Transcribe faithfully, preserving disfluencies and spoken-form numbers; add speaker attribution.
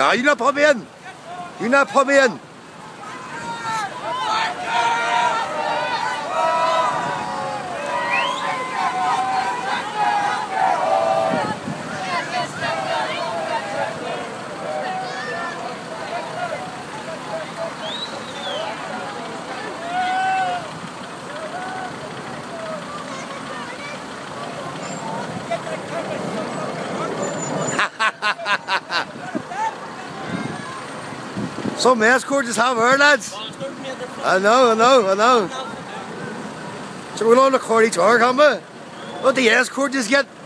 Speaker 1: Ah, you not put me in. You not put me in. Some escorts have her, lads. I know, I know, I know. So we're on the cordy tour, can't we? What the escort just get?